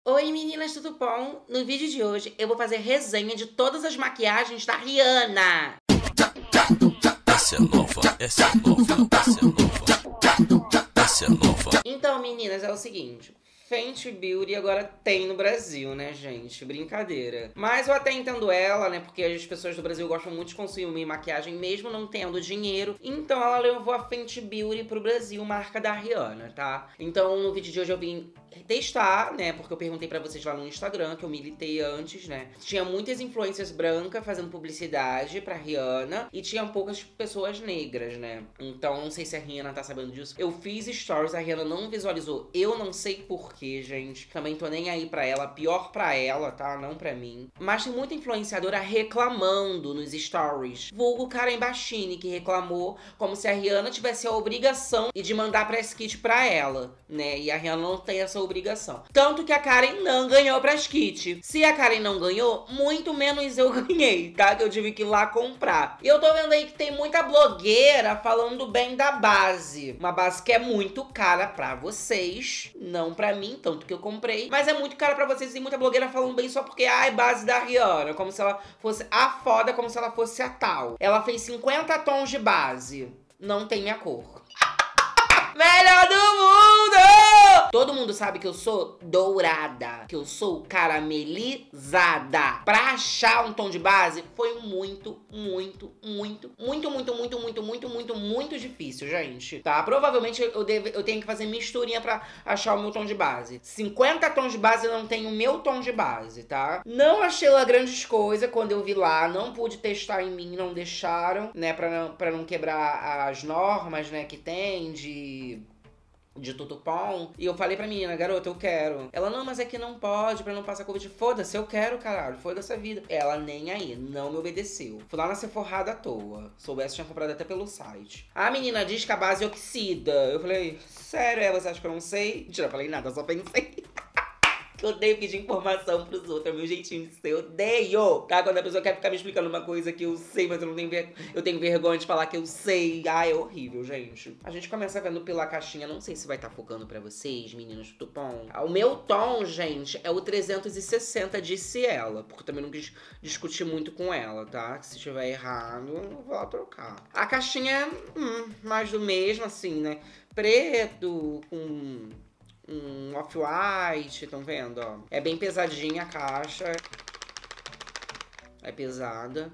Oi meninas, tudo bom? No vídeo de hoje eu vou fazer resenha de todas as maquiagens da Rihanna. Essa é nova, essa é nova, essa é nova, essa é nova. Então meninas, é o seguinte... Fenty Beauty agora tem no Brasil, né, gente? Brincadeira. Mas eu até entendo ela, né? Porque as pessoas do Brasil gostam muito de consumir maquiagem, mesmo não tendo dinheiro. Então ela levou a Fenty Beauty pro Brasil, marca da Rihanna, tá? Então no vídeo de hoje eu vim testar, né? Porque eu perguntei pra vocês lá no Instagram, que eu militei antes, né? Tinha muitas influências brancas fazendo publicidade pra Rihanna e tinha poucas pessoas negras, né? Então não sei se a Rihanna tá sabendo disso. Eu fiz stories, a Rihanna não visualizou. Eu não sei porquê, gente. Também tô nem aí pra ela. Pior pra ela, tá? Não pra mim. Mas tem muita influenciadora reclamando nos stories. Vulgo Karen Bachini, que reclamou como se a Rihanna tivesse a obrigação de mandar press kit pra ela, né? E a Rihanna não tem essa obrigação. Tanto que a Karen não ganhou press kit. Se a Karen não ganhou, muito menos eu ganhei, tá? Que eu tive que ir lá comprar. E eu tô vendo aí que tem muita blogueira falando bem da base. Uma base que é muito cara pra vocês, não pra mim, tanto que eu comprei. Mas é muito cara pra vocês e muita blogueira falando bem só porque, ai, base da Rihanna. Como se ela fosse a foda, como se ela fosse a tal. Ela fez 50 tons de base. Não tem minha cor. Melhor do mundo! Todo mundo sabe que eu sou dourada, que eu sou caramelizada. Pra achar um tom de base foi muito difícil, gente. Tá? Provavelmente eu tenho que fazer misturinha pra achar o meu tom de base. 50 tons de base não tem o meu tom de base, tá? Não achei lá grandes coisas quando eu vi lá. Não pude testar em mim, não deixaram, né? Pra não quebrar as normas, né, que tem de tutupom. E eu falei pra menina, garota, eu quero. Ela, não, mas é que não pode, pra não passar Covid. Foda-se, eu quero, caralho. Foda-se a vida. Ela nem aí, não me obedeceu. Fui lá na Sephora à toa. Soubesse, tinha comprado até pelo site. A menina diz que a base oxida. Eu falei, sério, você acha que eu não sei? Mentira, eu falei nada, eu só pensei. Eu odeio pedir informação pros outros, é meu jeitinho de ser, eu odeio, tá? Quando a pessoa quer ficar me explicando uma coisa que eu sei, mas eu não tenho eu tenho vergonha de falar que eu sei. Ai, é horrível, gente. A gente começa vendo pela caixinha, não sei se vai estar focando pra vocês, meninas do tom. O meu tom, gente, é o 360, disse ela, porque eu também não quis discutir muito com ela, tá? Se estiver errado, eu vou lá trocar. A caixinha é mais do mesmo, assim, né? Preto, com off-white, estão vendo, ó? É bem pesadinha a caixa. É pesada.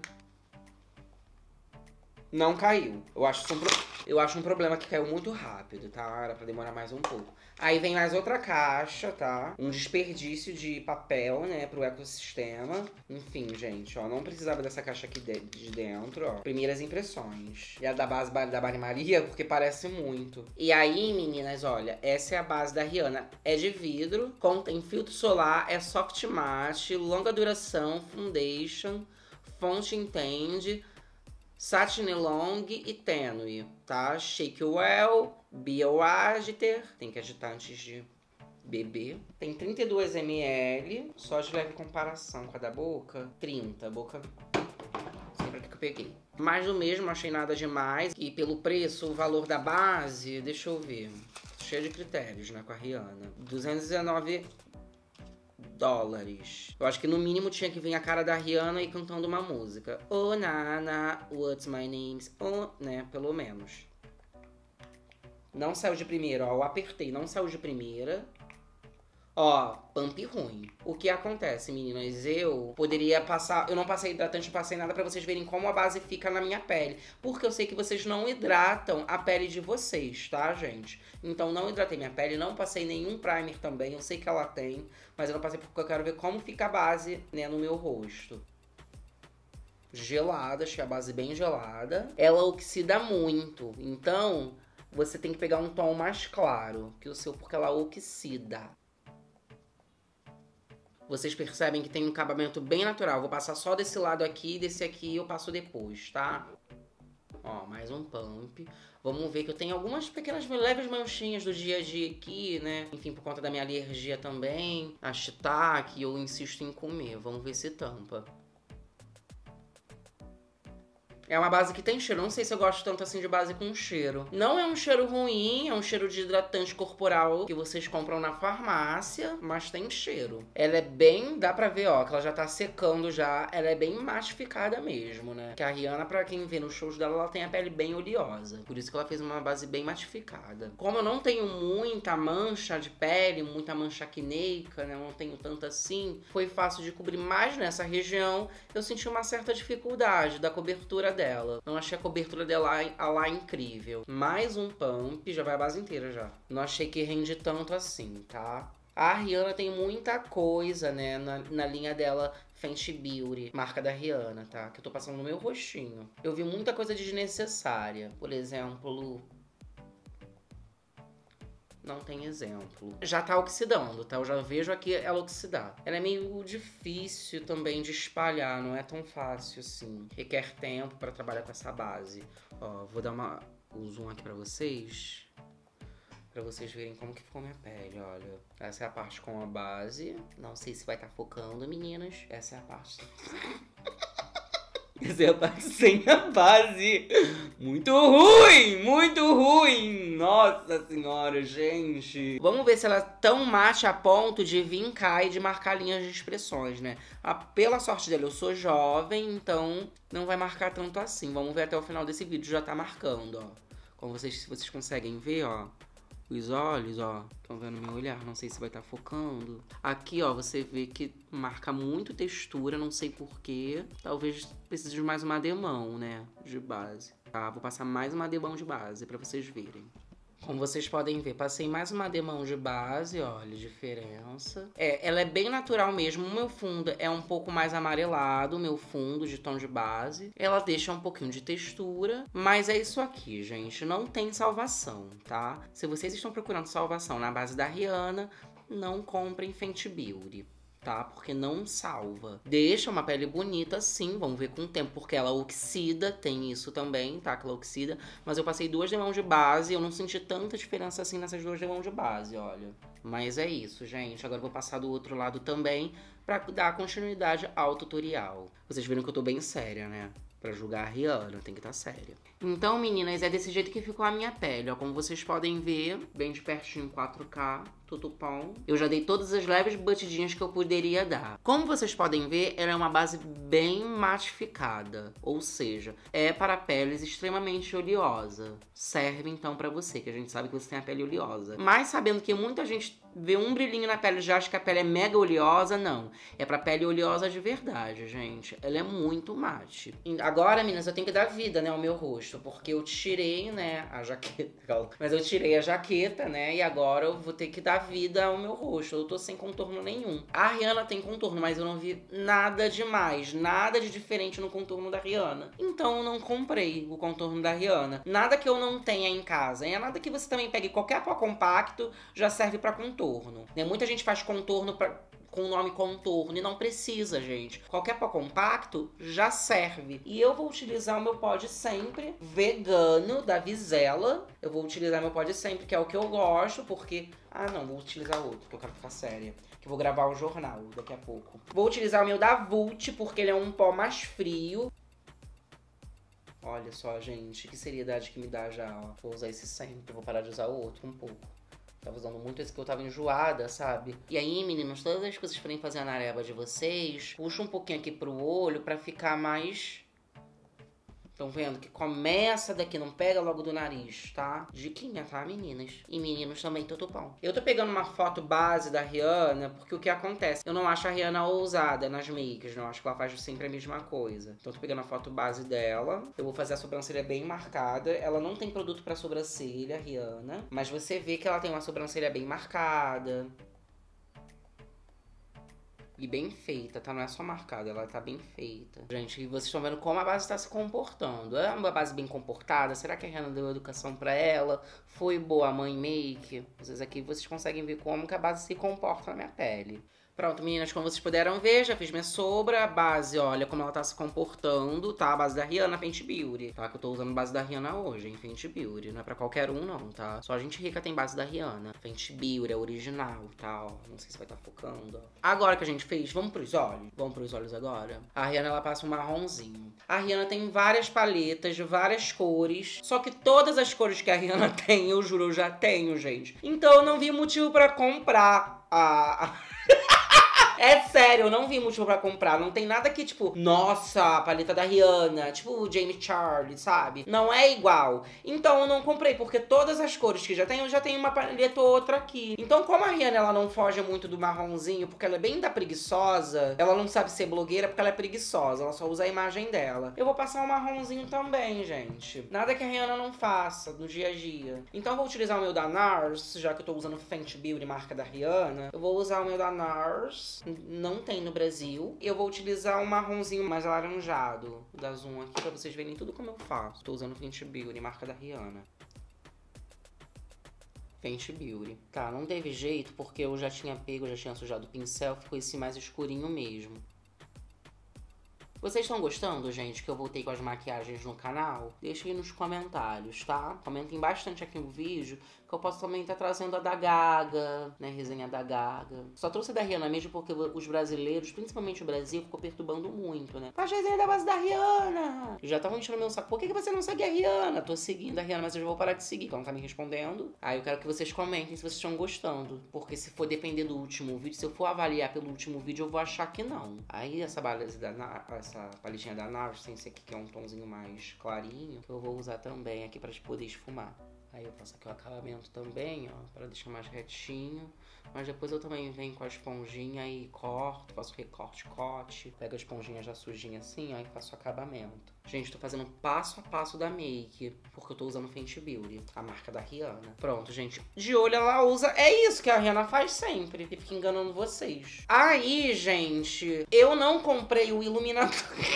Não caiu. Eu acho um problema que caiu muito rápido, tá? Era pra demorar mais um pouco. Aí vem mais outra caixa, tá? Um desperdício de papel, né? Pro ecossistema. Enfim, gente, ó. Não precisava dessa caixa aqui de dentro, ó. Primeiras impressões. E a da base da Bani Maria, porque parece muito. E aí, meninas, olha. Essa é a base da Rihanna. É de vidro, contém filtro solar, é soft matte, longa duração, foundation, fonte entende, satin long e tênue, tá? Shake well, Bio Agiter, tem que agitar antes de beber. Tem 32 ml, só de leve comparação com a da Boca. 30, Boca, não sei pra que eu peguei. Mais do mesmo, achei nada demais. E pelo preço, o valor da base, deixa eu ver. Cheio de critérios, né, com a Rihanna. 219 dólares. Eu acho que no mínimo tinha que vir a cara da Rihanna e cantando uma música. Oh, Nana, what's my name? Oh, né? Pelo menos. Não saiu de primeira, ó. Eu apertei, não saiu de primeira. Ó, pump ruim. O que acontece, meninas? Eu poderia passar... Eu não passei hidratante, não passei nada pra vocês verem como a base fica na minha pele. Porque eu sei que vocês não hidratam a pele de vocês, tá, gente? Então não hidratei minha pele, não passei nenhum primer também. Eu sei que ela tem, mas eu não passei porque eu quero ver como fica a base, né, no meu rosto. Gelada, achei a base bem gelada. Ela oxida muito, então você tem que pegar um tom mais claro que o seu, porque ela oxida. Vocês percebem que tem um acabamento bem natural. Vou passar só desse lado aqui e desse aqui eu passo depois, tá? Ó, mais um pump. Vamos ver que eu tenho algumas pequenas leves manchinhas do dia a dia aqui, né? Enfim, por conta da minha alergia também. A shiitake, eu insisto em comer. Vamos ver se tampa. É uma base que tem cheiro. Não sei se eu gosto tanto assim de base com cheiro. Não é um cheiro ruim, é um cheiro de hidratante corporal que vocês compram na farmácia, mas tem cheiro. Ela é bem, dá pra ver, ó, que ela já tá secando já. Ela é bem matificada mesmo, né? Que a Rihanna, pra quem vê nos shows dela, ela tem a pele bem oleosa. Por isso que ela fez uma base bem matificada. Como eu não tenho muita mancha de pele, muita mancha acneica, né? Eu não tenho tanto assim, foi fácil de cobrir mais nessa região. Eu senti uma certa dificuldade da cobertura dela. Não achei a cobertura dela lá incrível. Mais um pump, já vai a base inteira já. Não achei que rende tanto assim, tá? A Rihanna tem muita coisa, né, na linha dela Fenty Beauty, marca da Rihanna, tá? Que eu tô passando no meu rostinho. Eu vi muita coisa desnecessária. Por exemplo... Não tem exemplo. Já tá oxidando, tá? Eu já vejo aqui ela oxidar. Ela é meio difícil também de espalhar, não é tão fácil assim. Requer tempo pra trabalhar com essa base. Ó, vou dar um zoom aqui pra vocês verem como que ficou minha pele, olha. Essa é a parte com a base. Não sei se vai estar focando, meninas. Essa é a parte... Essa é a parte sem a base. Muito ruim, muito ruim. Nossa senhora, gente. Vamos ver se ela é tão mate a ponto de vincar e de marcar linhas de expressões, né? Pela sorte dela, eu sou jovem, então não vai marcar tanto assim. Vamos ver até o final desse vídeo, já tá marcando, ó. Como se vocês conseguem ver, ó. Os olhos, ó, estão vendo meu olhar, não sei se vai estar focando. Aqui, ó, você vê que marca muito textura, não sei porquê. Talvez precise de mais uma ademão, né, de base. Tá, vou passar mais uma ademão de base pra vocês verem. Como vocês podem ver, passei mais uma ademão de base, olha a diferença. Ela é bem natural mesmo. O meu fundo é um pouco mais amarelado, o meu fundo de tom de base. Ela deixa um pouquinho de textura, mas é isso aqui, gente. Não tem salvação, tá? Se vocês estão procurando salvação na base da Rihanna, não comprem Fenty Beauty. Tá? Porque não salva. Deixa uma pele bonita, sim, vamos ver com o tempo, porque ela oxida, tem isso também, tá? Que ela oxida. Mas eu passei 2 demãos de base, eu não senti tanta diferença assim nessas 2 demãos de base, olha. Mas é isso, gente. Agora eu vou passar do outro lado também, pra dar continuidade ao tutorial. Vocês viram que eu tô bem séria, né? Pra julgar a Rihanna, tem que estar séria. Então, meninas, é desse jeito que ficou a minha pele, ó. Como vocês podem ver, bem de pertinho, 4K, tutupom. Eu já dei todas as leves batidinhas que eu poderia dar. Como vocês podem ver, ela é uma base bem matificada. Ou seja, é para peles extremamente oleosa. Serve, então, pra você, que a gente sabe que você tem a pele oleosa. Mas sabendo que muita gente vê um brilhinho na pele e já acha que a pele é mega oleosa, não. É pra pele oleosa de verdade, gente. Ela é muito mate. Agora, meninas, eu tenho que dar vida, né, ao meu rosto. Porque eu tirei, né, a jaqueta. Mas eu tirei a jaqueta, né, e agora eu vou ter que dar vida ao meu rosto. Eu tô sem contorno nenhum. A Rihanna tem contorno, mas eu não vi nada demais. Nada de diferente no contorno da Rihanna. Então eu não comprei o contorno da Rihanna. Nada que eu não tenha em casa. É nada que você também pegue qualquer pó compacto, já serve pra contorno. Né? Muita gente faz contorno com o nome contorno e não precisa, gente. Qualquer pó compacto já serve. E eu vou utilizar o meu pó de sempre, vegano, da Vizela. Eu vou utilizar meu pó de sempre, que é o que eu gosto, porque... Ah, não, vou utilizar outro, que eu quero ficar séria. Que eu vou gravar o jornal daqui a pouco. Vou utilizar o meu da Vult, porque ele é um pó mais frio. Olha só, gente, que seriedade que me dá já, ó. Vou usar esse sempre, vou parar de usar o outro um pouco. Tava usando muito esse que eu tava enjoada, sabe? E aí, meninos, todas as coisas que forem fazer a nareba de vocês, puxa um pouquinho aqui pro olho pra ficar mais... Estão vendo que começa daqui, não pega logo do nariz, tá? Diquinha, tá, meninas? E meninos também, tutupom. Eu tô pegando uma foto base da Rihanna, porque o que acontece? Eu não acho a Rihanna ousada nas makes, não. Acho que ela faz sempre a mesma coisa. Então eu tô pegando a foto base dela. Eu vou fazer a sobrancelha bem marcada. Ela não tem produto pra sobrancelha, Rihanna. Mas você vê que ela tem uma sobrancelha bem marcada. E bem feita, tá? Não é só marcada, ela tá bem feita. Gente, e vocês estão vendo como a base tá se comportando. É uma base bem comportada? Será que a Rihanna deu educação pra ela? Foi boa a mãe make? Vocês aqui, vocês conseguem ver como que a base se comporta na minha pele. Pronto, meninas, como vocês puderam ver, já fiz minha sombra. A base, olha como ela tá se comportando, tá? A base da Rihanna, Fenty Beauty, tá? Que eu tô usando base da Rihanna hoje, hein? Fenty Beauty. Não é pra qualquer um, não, tá? Só gente rica tem base da Rihanna. Fenty Beauty é original, tá? Ó, não sei se vai estar focando, ó. Agora que a gente fez, vamos pros olhos? Vamos pros olhos agora? A Rihanna, ela passa um marronzinho. A Rihanna tem várias paletas de várias cores. Só que todas as cores que a Rihanna tem, eu juro, eu já tenho, gente. Então eu não vi motivo pra comprar a... É sério, eu não vi motivo pra comprar. Não tem nada que, tipo, nossa, a paleta da Rihanna, tipo o Jamie Charlie, sabe? Não é igual. Então eu não comprei, porque todas as cores que já tem, eu já tenho uma paleta ou outra aqui. Então, como a Rihanna, ela não foge muito do marronzinho, porque ela é bem da preguiçosa, ela não sabe ser blogueira porque ela é preguiçosa, ela só usa a imagem dela. Eu vou passar um marronzinho também, gente. Nada que a Rihanna não faça no dia a dia. Então eu vou utilizar o meu da NARS, já que eu tô usando Fenty Beauty, marca da Rihanna. Eu vou usar o meu da NARS. Não tem no Brasil. Eu vou utilizar um marronzinho mais alaranjado da Zoom aqui, pra vocês verem tudo como eu faço. Tô usando Fenty Beauty, marca da Rihanna. Fenty Beauty. Tá, não teve jeito, porque eu já tinha pego, já tinha sujado o pincel, ficou esse mais escurinho mesmo. Vocês estão gostando, gente, que eu voltei com as maquiagens no canal? Deixa aí nos comentários, tá? Comentem bastante aqui no vídeo, que eu posso também estar trazendo a da Gaga, né? Resenha da Gaga. Só trouxe a da Rihanna mesmo porque os brasileiros, principalmente o Brasil, ficou perturbando muito, né? Faz resenha da base da Rihanna! Já estavam enchendo meu saco. Por que você não segue a Rihanna? Tô seguindo a Rihanna, mas eu já vou parar de seguir, que ela não tá me respondendo. Aí eu quero que vocês comentem se vocês estão gostando. Porque se for depender do último vídeo, se eu for avaliar pelo último vídeo, eu vou achar que não. Aí essa base essa paletinha da NARS, sem esse aqui que é um tomzinho mais clarinho, que eu vou usar também aqui pra poder esfumar. Aí eu faço aqui o acabamento também, ó, pra deixar mais retinho. Mas depois eu também venho com a esponjinha e corto, faço recorte, cote. Pego a esponjinha já sujinha assim, ó, e faço o acabamento. Gente, tô fazendo passo a passo da make, porque eu tô usando Fenty Beauty, a marca da Rihanna. Pronto, gente. De olho ela usa... É isso que a Rihanna faz sempre. E fica enganando vocês. Aí, gente, eu não comprei o iluminador...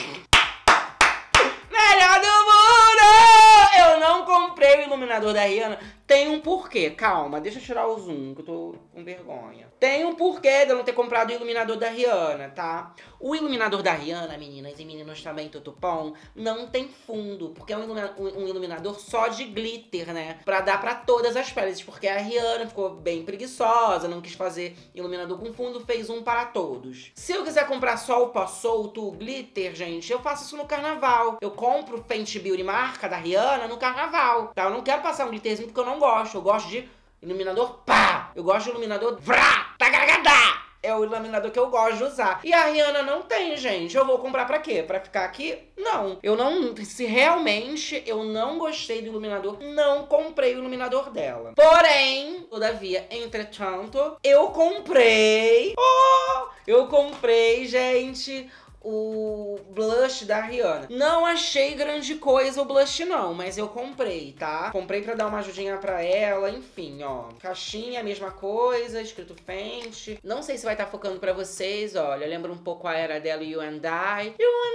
Melhor do mundo! Eu não comprei o iluminador da Rihanna. Tem um porquê, calma, deixa eu tirar o zoom, que eu tô com vergonha. Tem um porquê de eu não ter comprado o iluminador da Rihanna, tá? O iluminador da Rihanna, meninas e meninos também, tutupom, não tem fundo, porque é um iluminador só de glitter, né? Pra dar pra todas as peles, porque a Rihanna ficou bem preguiçosa, não quis fazer iluminador com fundo, fez um para todos. Se eu quiser comprar só o pó solto, o glitter, gente, eu faço isso no carnaval. Eu compro Fenty Beauty marca da Rihanna no carnaval, tá? Eu não quero passar um glitterzinho porque eu não gosto. Eu gosto de iluminador pá. Eu gosto de iluminador vrá, tagaragadá. É o iluminador que eu gosto de usar. E a Rihanna não tem, gente. Eu vou comprar pra quê? Pra ficar aqui? Não. Eu não... Se realmente eu não gostei do iluminador, não comprei o iluminador dela. Porém, todavia, entretanto, eu comprei... Eu comprei, gente... o blush da Rihanna. Não achei grande coisa o blush não, mas eu comprei, tá? Comprei pra dar uma ajudinha pra ela, enfim, ó. Caixinha, mesma coisa, escrito Fenty. Não sei se vai estar focando pra vocês, olha. Lembra um pouco a era dela, You and I.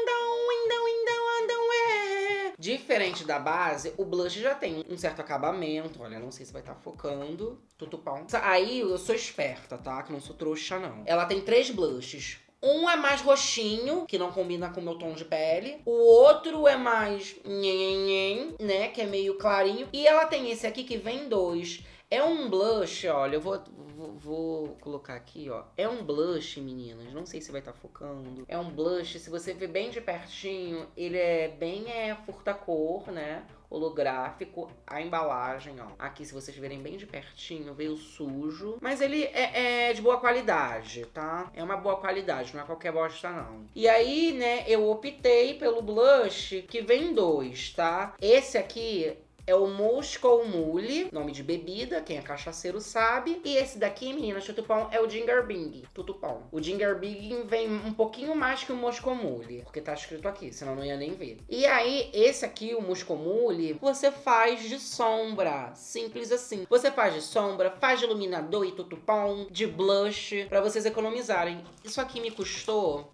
Diferente da base, o blush já tem um certo acabamento. Olha, não sei se vai estar focando. Tutupão. Aí eu sou esperta, tá? Que não sou trouxa, não. Ela tem 3 blushes. Um é mais roxinho, que não combina com o meu tom de pele. O outro é mais nhenhenhen, né, que é meio clarinho. E ela tem esse aqui que vem 2. É um blush, olha, eu vou colocar aqui, ó. É um blush, meninas, não sei se vai estar focando. É um blush, se você ver bem de pertinho, ele é bem furta-cor, né? Holográfico, a embalagem, ó. Aqui, se vocês verem bem de pertinho, veio sujo. Mas ele é de boa qualidade, tá? É uma boa qualidade, não é qualquer bosta, não. E aí, né, eu optei pelo blush que vem 2, tá? Esse aqui... é o Moscow Mule, nome de bebida, quem é cachaceiro sabe. E esse daqui, meninas, tutupom, é o Ginger Bing, tutupom. O Ginger Bing vem um pouquinho mais que o Moscow Mule, porque tá escrito aqui, senão não ia nem ver. E aí, esse aqui, o Moscow Mule, você faz de sombra, simples assim. Você faz de sombra, faz de iluminador e tutupom, de blush, pra vocês economizarem. Isso aqui me custou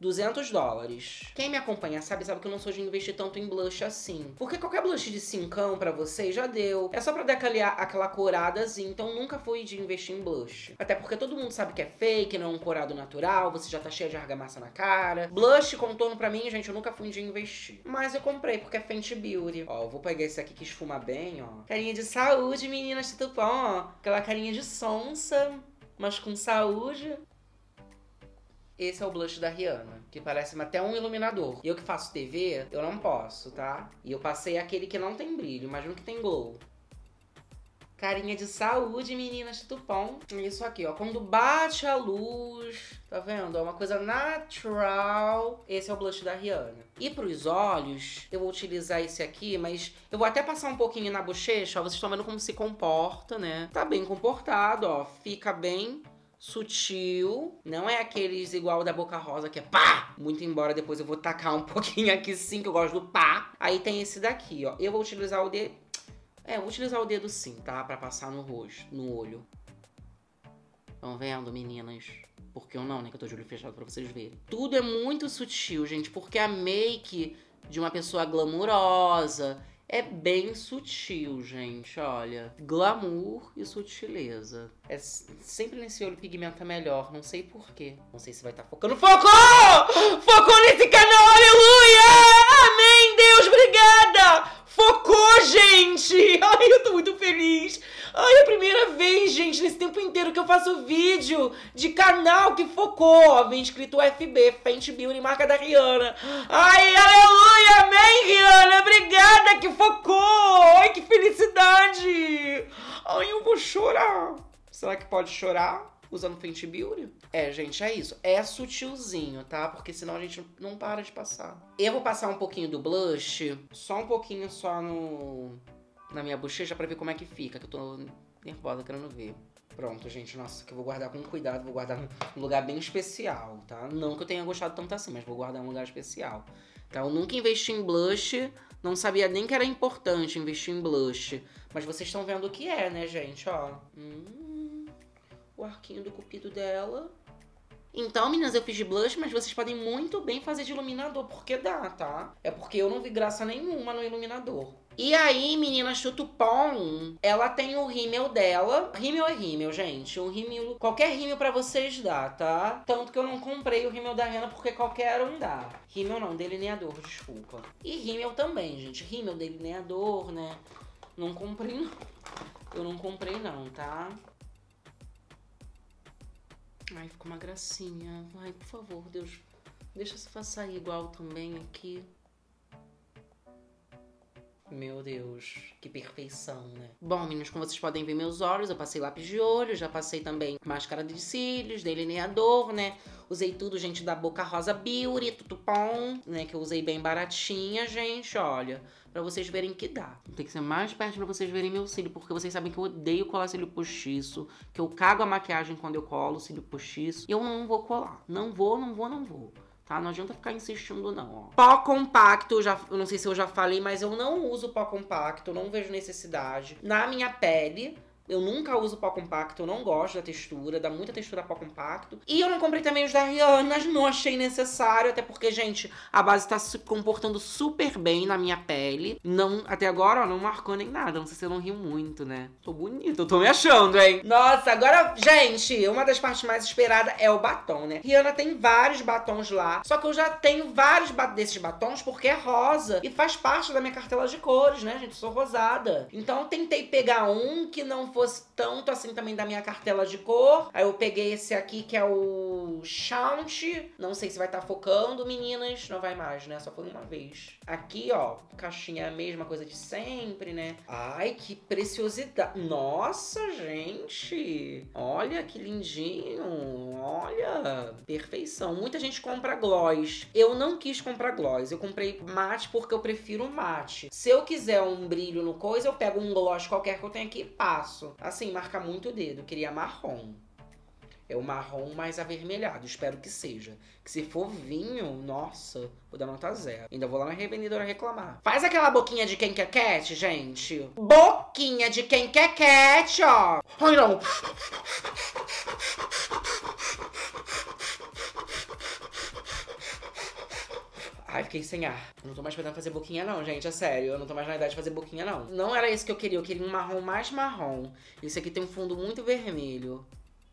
$200. Quem me acompanha sabe que eu não sou de investir tanto em blush assim. Porque qualquer blush de 5 pra você passei, já deu. É só pra dar aquela coradazinha, então nunca fui de investir em blush. Até porque todo mundo sabe que é fake, não é um corado natural, você já tá cheia de argamassa na cara. Blush, contorno pra mim, gente, eu nunca fui de investir. Mas eu comprei porque é Fenty Beauty. Ó, eu vou pegar esse aqui que esfuma bem, ó. Carinha de saúde, meninas, tutupom, ó. Aquela carinha de sonsa, mas com saúde. Esse é o blush da Rihanna, que parece até um iluminador. E eu que faço TV, eu não posso, tá? E eu passei aquele que não tem brilho, mas um que tem glow. Carinha de saúde, meninas, tutupom. Isso aqui, ó, quando bate a luz, tá vendo? É uma coisa natural. Esse é o blush da Rihanna. E pros olhos, eu vou utilizar esse aqui, mas eu vou até passar um pouquinho na bochecha, ó. Vocês estão vendo como se comporta, né? Tá bem comportado, ó. Fica bem sutil, não é aqueles igual da Boca Rosa que é pá! Muito embora depois eu vou tacar um pouquinho aqui sim, que eu gosto do pá. Aí tem esse daqui, ó. Eu vou utilizar o dedo... eu vou utilizar o dedo sim, tá? Pra passar no rosto, no olho. Estão vendo, meninas? Porque eu não, né? Que eu tô de olho fechado pra vocês verem. Tudo é muito sutil, gente, porque a make de uma pessoa glamurosa é bem sutil, gente, olha. Glamour e sutileza. É sempre nesse olho pigmenta melhor, não sei porquê. Não sei se vai estar focando. Focou! Focou nesse canal, aleluia! Amém, Deus, obrigada! Focou, gente! Ai, eu tô muito feliz. Ai, é a primeira vez, gente, nesse tempo inteiro que eu faço vídeo de canal que focou. Ó, vem escrito FB, Fenty Beauty, marca da Rihanna. Ai, aleluia, amém, Rihanna, obrigada que focou. Ai, que felicidade. Ai, eu vou chorar. Será que pode chorar usando Fenty Beauty? É, gente, é isso. É sutilzinho, tá? Porque senão a gente não para de passar. Eu vou passar um pouquinho do blush, só um pouquinho só na minha bochecha pra ver como é que fica, que eu tô nervosa querendo ver. Pronto, gente, nossa, que eu vou guardar com cuidado, vou guardar num lugar bem especial, tá? Não que eu tenha gostado tanto assim, mas vou guardar em um lugar especial. Então, eu nunca investi em blush, não sabia nem que era importante investir em blush. Mas vocês estão vendo o que é, né, gente? Ó, o arquinho do cupido dela. Então, meninas, eu fiz de blush, mas vocês podem muito bem fazer de iluminador, porque dá, tá? É porque eu não vi graça nenhuma no iluminador. E aí, meninas, tutupom, ela tem o rímel dela. Rímel é rímel, gente. Um rímel, qualquer rímel pra vocês dá, tá? Tanto que eu não comprei o rímel da Rihanna porque qualquer um dá. Rímel não, delineador, desculpa. E rímel também, gente. Rímel, delineador, né? Não comprei, não. Eu não comprei, não, tá? Ai, ficou uma gracinha. Ai, por favor, Deus, deixa se sair igual também aqui. Meu Deus, que perfeição, né? Bom, meninos, como vocês podem ver meus olhos, eu passei lápis de olho, já passei também máscara de cílios, delineador, né? Usei tudo, gente, da Boca Rosa Beauty, tutupom, né? Que eu usei bem baratinha, gente, olha. Pra vocês verem que dá. Tem que ser mais perto pra vocês verem meu cílio, porque vocês sabem que eu odeio colar cílio postiço, que eu cago a maquiagem quando eu colo cílio postiço. E eu não vou colar. Não vou. Tá? Não adianta ficar insistindo, não, ó. Pó compacto, eu não sei se eu já falei, mas eu não uso pó compacto, não vejo necessidade. Na minha pele, eu nunca uso pó compacto, eu não gosto da textura, dá muita textura pó compacto. E eu não comprei também os da Rihanna, não achei necessário, até porque, gente, a base tá se comportando super bem na minha pele. Não, até agora, ó, não marcou nem nada, não sei se eu não rio muito, né? Tô bonita, eu tô me achando, hein? Nossa, agora, gente, uma das partes mais esperadas é o batom, né? Rihanna tem vários batons lá, só que eu já tenho vários desses batons porque é rosa e faz parte da minha cartela de cores, né, gente? Eu sou rosada. Então eu tentei pegar um que não fosse tanto assim também da minha cartela de cor. Aí eu peguei esse aqui que é o Chaunt. Não sei se vai estar focando, meninas. Não vai mais, né? Só foi uma vez. Aqui, ó, caixinha é a mesma coisa de sempre, né? Ai, que preciosidade. Nossa, gente. Olha que lindinho. Olha. Perfeição. Muita gente compra gloss. Eu não quis comprar gloss. Eu comprei mate porque eu prefiro mate. Se eu quiser um brilho no coisa, eu pego um gloss qualquer que eu tenho aqui e passo. Assim, marca muito o dedo. Eu queria marrom. É o marrom mais avermelhado. Espero que seja. Que se for vinho, nossa, vou dar nota 0. Ainda vou lá na revendedora reclamar. Faz aquela boquinha de quem quer cat, gente. Boquinha de quem quer cat, ó. Ai, não. Ai, fiquei sem ar. Não tô mais podendo fazer boquinha não, gente. É sério, eu não tô mais na idade de fazer boquinha não. Não era isso que eu queria um marrom mais marrom. Esse aqui tem um fundo muito vermelho.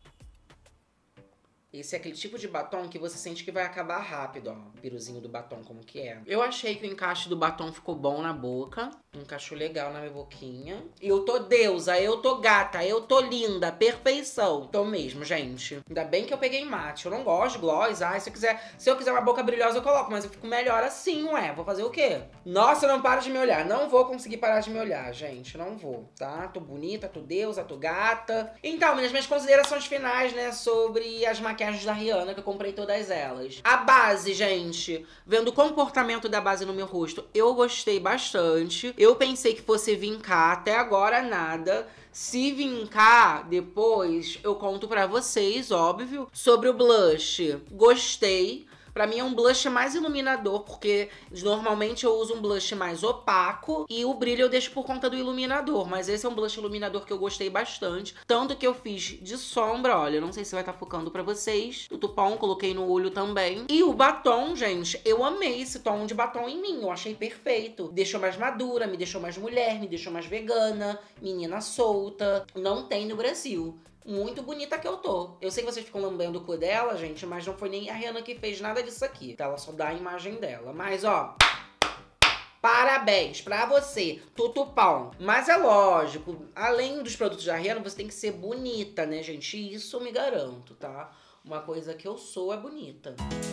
Esse é aquele tipo de batom que você sente que vai acabar rápido, ó. O piruzinho do batom, como que é. Eu achei que o encaixe do batom ficou bom na boca. Encaixou legal na minha boquinha. Eu tô deusa, eu tô gata, eu tô linda, perfeição. Tô mesmo, gente. Ainda bem que eu peguei mate. Eu não gosto de gloss. Ai, se eu quiser uma boca brilhosa, eu coloco. Mas eu fico melhor assim, ué. Vou fazer o quê? Nossa, não para de me olhar. Não vou conseguir parar de me olhar, gente. Não vou, tá? Tô bonita, tô deusa, tô gata. Então, minhas considerações finais, né, sobre as maquiagens da Rihanna, que eu comprei todas elas. A base, gente, vendo o comportamento da base no meu rosto, eu gostei bastante. Eu pensei que fosse vincar, até agora nada. Se vincar, depois eu conto pra vocês, óbvio. Sobre o blush, gostei. Pra mim é um blush mais iluminador, porque normalmente eu uso um blush mais opaco e o brilho eu deixo por conta do iluminador. Mas esse é um blush iluminador que eu gostei bastante. Tanto que eu fiz de sombra, olha, não sei se vai estar focando pra vocês. O tupão, coloquei no olho também. E o batom, gente, eu amei esse tom de batom em mim. Eu achei perfeito. Deixou mais madura, me deixou mais mulher, me deixou mais vegana, menina solta. Não tem no Brasil. Muito bonita que eu tô. Eu sei que vocês ficam lambendo o cu dela, gente, mas não foi nem a Rihanna que fez nada disso aqui. Ela só dá a imagem dela. Mas, ó, parabéns pra você, tutupão. Mas é lógico, além dos produtos da Rihanna, você tem que ser bonita, né, gente? Isso eu me garanto, tá? Uma coisa que eu sou é bonita.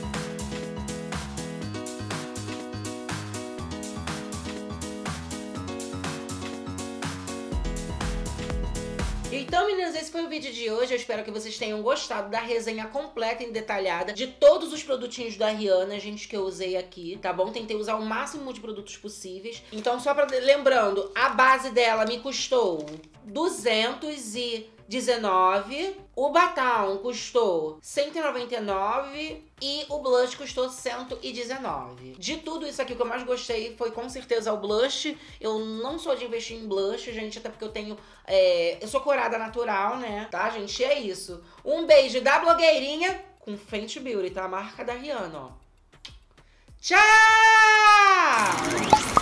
Então, meninas, esse foi o vídeo de hoje. Eu espero que vocês tenham gostado da resenha completa e detalhada de todos os produtinhos da Rihanna, gente, que eu usei aqui, tá bom? Tentei usar o máximo de produtos possíveis. Então, só pra... Lembrando, a base dela me custou R$219. O batom custou R$199 e o blush custou R$119. De tudo isso aqui, o que eu mais gostei foi com certeza o blush. Eu não sou de investir em blush, gente, até porque eu tenho... eu sou corada natural, né? Tá, gente? E é isso. Um beijo da blogueirinha com Fenty Beauty, tá? A marca da Rihanna, ó. Tchau!